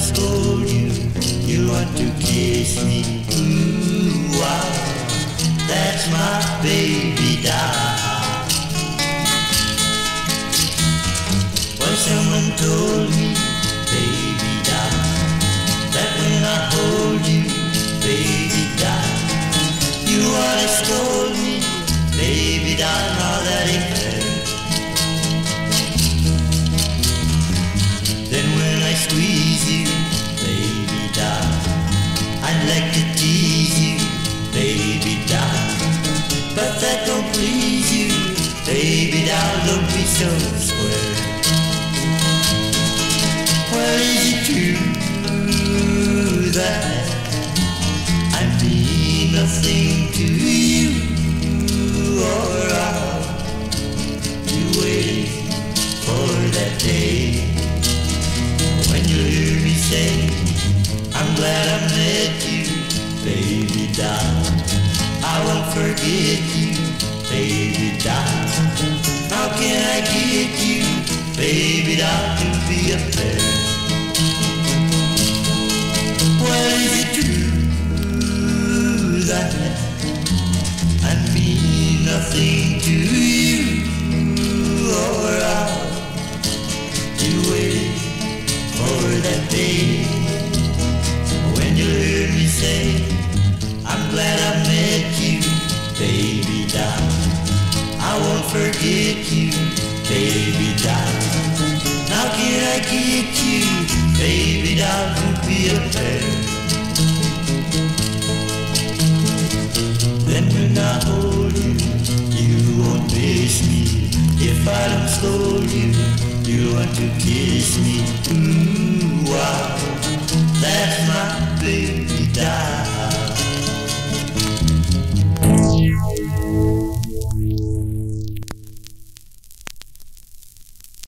scold you, you want to kiss me. Ooh, wow, that's my baby doll. Well, someone told me, baby doll, that when I hold you, baby doll, you wanna scold me, baby doll, now that ain't fair. Then when I squeeze you, baby doll, I'd like to tease you, baby doll, but that don't please you, baby doll, don't be so square. Well, is it true that I mean nothing to you, or are you waiting for that day when you hear me say, I'm glad I met you, baby doll, I won't forget you, baby doll, how can I get you, baby doll, to be a pair? Well, is it true that I mean nothing to you, or are you waiting for that day when you hear me say, I'm glad I met you, baby doll, I won't forget you, baby doll, how can I get you, baby doll, to be a pair? Then when I hold you, you won't miss me. If I don't scold you, you want to kiss me. Ooh, wow, that's my baby doll.